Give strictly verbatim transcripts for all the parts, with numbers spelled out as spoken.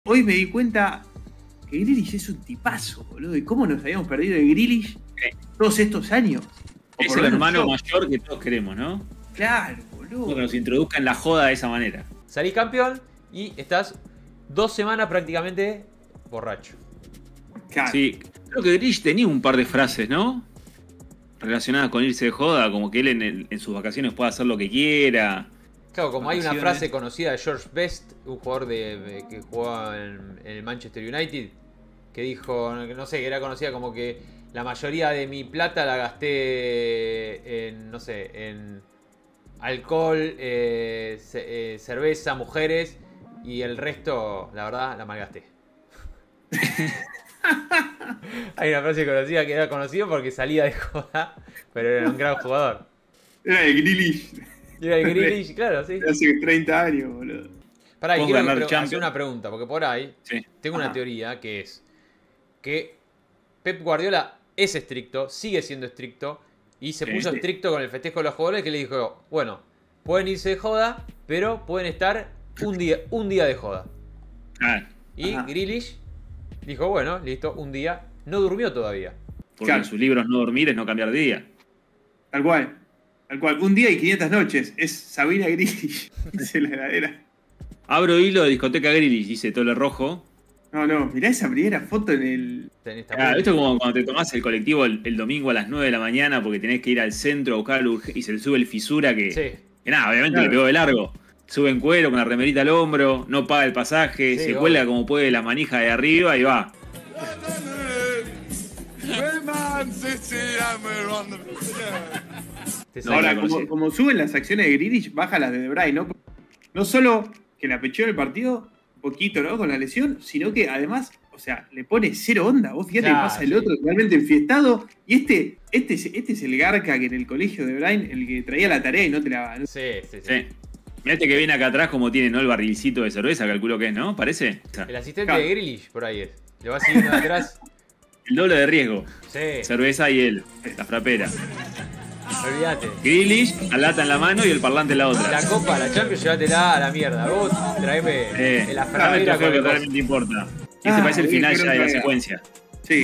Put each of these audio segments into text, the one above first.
Hoy me di cuenta que Grealish es un tipazo, boludo. ¿Y cómo nos habíamos perdido de Grealish ¿Qué? todos estos años? O Es el hermano mayor que todos queremos, ¿no? Claro, boludo. Que nos introduzca en la joda de esa manera. Salís campeón y estás dos semanas prácticamente borracho. Claro. Sí, creo que Grealish tenía un par de frases, ¿no? Relacionadas con irse de joda, como que él en, el, en sus vacaciones puede hacer lo que quiera. Claro, como hay una Vacaciones. frase conocida de George Best, un jugador de, de- que jugaba en, en el Manchester United, que dijo, no sé, que era conocida como que la mayoría de mi plata la gasté en, no sé, en alcohol, eh, ce- eh, cerveza, mujeres, y el resto, la verdad, la malgasté. Hay una frase conocida que era conocido porque salía de joda, pero era un gran jugador. Era el Grealish Y era el Grealish, claro, sí. de hace treinta años, boludo. Pará, y Vos quiero ganar pre- hacer Champions. una pregunta, porque por ahí Sí. tengo una Ajá. teoría que es que Pep Guardiola es estricto, sigue siendo estricto, y se Sí, puso sí. estricto con el festejo de los jugadores, que le dijo, bueno, pueden irse de joda, pero pueden estar un día, un día de joda. Ah, Y Ajá. Grealish dijo, bueno, listo, un día, no durmió todavía. porque Claro. en sus libros no dormir es no cambiar de día. Tal cual. Tal cual. Un día y quinientas noches. Es Sabina Grealish. Dice la heladera. Abro hilo de discoteca Grealish, dice Tole Rojo. No, no. Mirá esa primera foto en el. En esta Ah, movie. esto es como cuando te tomás el colectivo el, el domingo a las nueve de la mañana porque tenés que ir al centro a buscar urg- y se le sube el fisura que, Sí. que nada, obviamente Claro. le pegó de largo. Sube en cuero con la remerita al hombro, no paga el pasaje, Sí, se obvio. cuelga como puede las manijas de arriba y va. Te No, sale- Ahora, la como, conocí. como suben las acciones de Grealish, baja las de De Bruyne, ¿no? No solo que la pechó en el partido, un poquito, ¿no? Con la lesión, sino que además, o sea, le pone cero onda. Vos fíjate Claro, que pasa el sí. otro totalmente enfiestado. Y este, este, es, este es el garca que en el colegio de Bruyne, el que traía la tarea y no te la. ¿no? Sí, sí, sí. Sí. Mirá este que viene acá atrás como tiene, ¿no? El barrilcito de cerveza, calculo que es, ¿no? ¿Parece? El asistente Claro. de Grealish, por ahí es. Le va siguiendo de atrás. El doble de riesgo. Sí, Cerveza y él, la frapera. olvídate. Grealish, la lata en la mano y el parlante en la otra. La copa, la Champions, llévatela a la mierda. Vos traeme Eh, la dame el fravera trofeo con que el coso. realmente importa. Este Ah, parece el bien, final pero ya de la traiga. secuencia. Sí.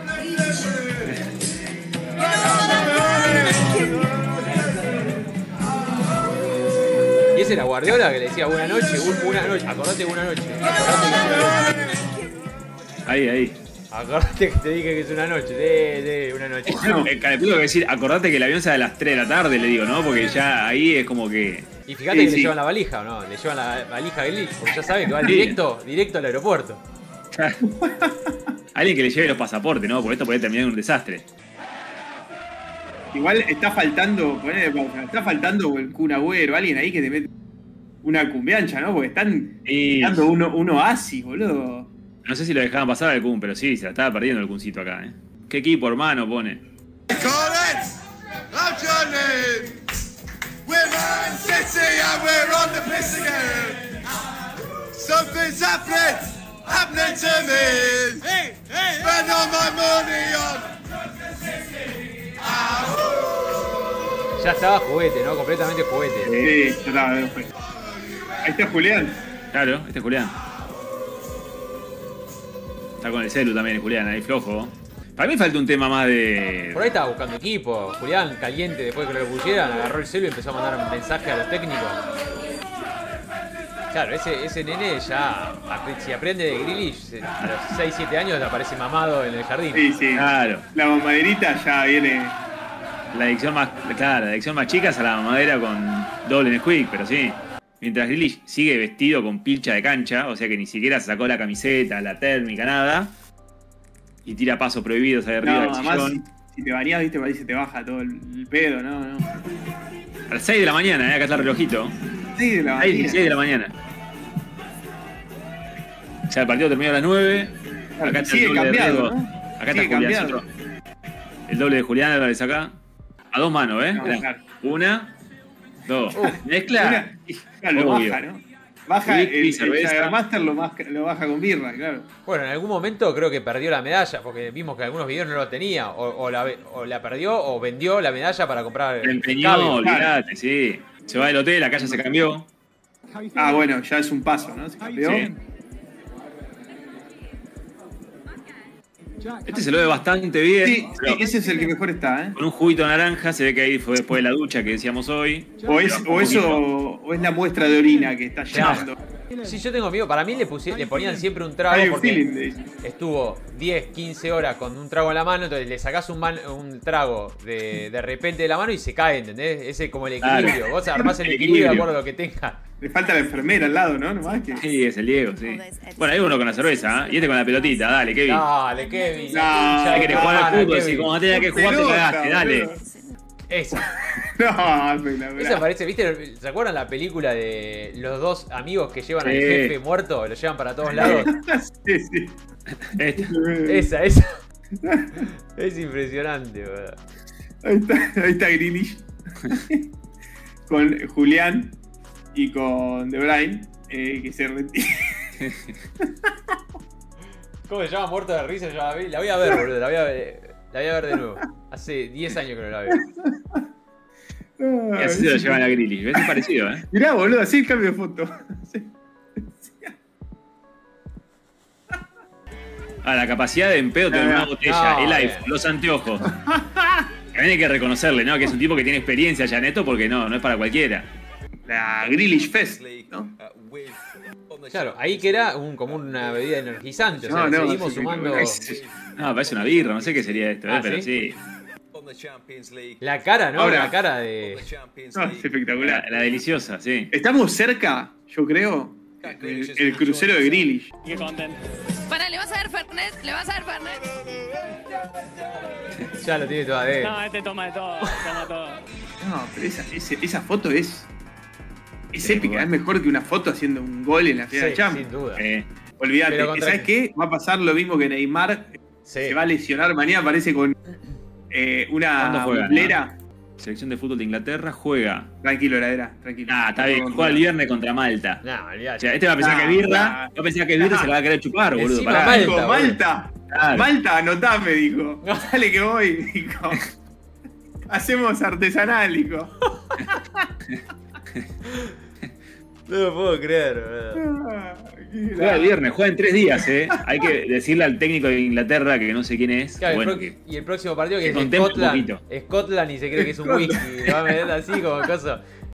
Y ese era Guardiola que le decía una noche, un- una noche, acordate una noche. Acordate que, Ahí, ahí. acordate que te dije que es una noche, de, de, una noche. No. Eh, Calculo que decir, acordate que el avión sale a las tres de la tarde, le digo, ¿no? Porque ya ahí es como que. Y fíjate Sí, que le sí. llevan la valija, ¿o no? Le llevan la valija a Grealish, porque ya saben que va Sí. directo, directo al aeropuerto. Alguien que le lleve los pasaportes, ¿no? Porque esto puede terminar en un desastre. Igual está faltando, ponele pausa, está faltando el Kun Agüero, alguien ahí que te mete una cumbiancha, ¿no? Porque están Y dando uno, un oasis, boludo. no sé si lo dejaban pasar al Kun, pero sí, se la estaba perdiendo el Kuncito acá, ¿eh? ¿Qué equipo, hermano, pone? Correct! I'm Johnny! We're Man City and we're on the piss again! Something's happening! Happening to me! Hey, hey, Spend all my money on... Ya estaba juguete, ¿no? Completamente juguete. Sí, ya está, ya fue. Ahí está Julián. Claro, este es Julián. Está con el celu también, el Julián, ahí flojo. Para mí falta un tema más de. Por ahí estaba buscando equipo. Julián, caliente, después de que lo pusieran, agarró el celu y empezó a mandar un mensaje a los técnicos. Claro, ese, ese nene ya, apre- si aprende de Grealish, a los seis siete años le aparece mamado en el jardín. Sí, sí. Claro. La mamaderita ya viene. La adicción más. Claro, la adicción más chica es a la mamadera con doble Nesquik, pero sí. Mientras Grealish sigue vestido con pilcha de cancha, o sea que ni siquiera se sacó la camiseta, la térmica, nada. Y tira pasos prohibidos ahí arriba No, del además, sillón. si, si te bañás, viste, ahí se te baja todo el, el pedo, ¿no? no. A las seis de la mañana, ¿eh? Acá está el relojito. Sí, de la Ahí, bañera. seis de la mañana. O sea, el partido terminó a las nueve. Claro, Acá está sigue el doble de cambiado, riesgo. ¿no? Acá Sigue está Julián. cambiado. El doble de Julián Álvarez acá. A dos manos, ¿eh? No, Mirá. claro. Una, dos. Uh, Mezcla. Una- Claro, lo Obvio. baja, ¿no? Baja Whisky, el, el cerveza. Jagermaster lo, más- lo baja con birra, claro. Bueno, en algún momento creo que perdió la medalla, porque vimos que en algunos videos no lo tenía. O, o la, ve- o la perdió o vendió la medalla para comprar La el empeñó, cambio. olvidate, sí. Se va del hotel, acá ya se cambió. Ah, bueno, ya es un paso, ¿no? Se cambió. Sí. Este se lo ve bastante bien. Sí, pero ese es el que mejor está, ¿eh? con un juguito naranja, se ve que ahí fue después de la ducha que decíamos hoy. O, es, Pero o un eso, poquito. o es la muestra de orina que está llenando. Sí, yo tengo miedo. Para mí le, pusi- le ponían siempre un Hay trago un porque feeling de eso. estuvo diez, quince horas con un trago en la mano, entonces le sacás un, man- un trago de, de repente de la mano y se cae, ¿entendés? Ese es como el equilibrio. Claro. Vos armás el El equilibrio de equilibrio. acuerdo a lo que tenga. Le falta la enfermera al lado, ¿no? Nomás que... Sí, es el Diego, sí. Bueno, hay uno con la cerveza, ¿eh? Y este con la pelotita, dale, Kevin. Dale, Kevin. No, Ya Hay que jugar al gana, fútbol, Kevin. si como tenía que jugar te Pelota, cagaste, dale. boludo. Esa. No, espectacular. Esa parece, ¿viste? ¿Se acuerdan la película de los dos amigos que llevan al Sí. jefe muerto? Lo llevan para todos lados. Sí, sí. Esta. Esa, esa. Es impresionante, boludo. Ahí está, ahí está Grealish. Con Julián y con De Bruyne, eh, que se retira. ¿Cómo se llama? Muerto de risa. Yo la, vi- la voy a ver, boludo. La voy a ver, la voy a ver de nuevo. Hace diez años que no la veo. Y así se lo llevan a Grealish. ¿Ves? Es parecido, ¿eh? Mirá, boludo, así el cambio de foto. Sí. Ah, la capacidad de empedo tener una botella, No, el bien. iPhone, los anteojos. También hay que reconocerle, ¿no? Que es un tipo que tiene experiencia ya en esto porque no, no es para cualquiera. La Grealish Fest, ¿no? Claro, ahí que era un, como una bebida energizante. O sea, No, no, seguimos sí, sumando. es- No, parece una birra, no sé qué sería esto, ¿eh? Ah, Pero ¿sí? sí. La cara, ¿no? Ahora- La cara de. No, es espectacular. La, la deliciosa, sí. Estamos cerca, yo creo, el, el crucero de Grealish. Para, ¿le vas a dar Fernet? ¿Le vas a dar Fernet? Ya lo tiene todo adentro. No, este toma de todo, toma todo. No, pero esa, ese- esa foto es. Es Sí, épica, bueno. es mejor que una foto haciendo un gol en la final de Sí, Champions. sin duda. Eh, Olvídate, Pero contra ¿sabes qué? Va a pasar lo mismo que Neymar. Sí. Se va a lesionar mañana, parece con eh, ¿Cuándo una juega? bolera. Selección de fútbol de Inglaterra juega. Tranquilo, heladera, tranquilo. Ah, está bien, juega el viernes contra Malta. No, O olvidate. sea, este va a pensar Ah, que es birra, ah. va a pensar que es birra y se la va a querer chupar, boludo. Encima Pará. Malta, Dijo, boludo. Malta, Claro. Malta, anotame, dijo. Dale que voy, dijo. Hacemos artesanal, dijo. No lo puedo creer, boludo. Ah, qué Juega el grande. viernes, juega en tres días, eh. Hay que decirle al técnico de Inglaterra que no sé quién es. Claro, bueno, el pro- que y el próximo partido que que es contemple un Scotland. poquito. Scotland y se cree que es un whisky. Lo va a meter así como cosa.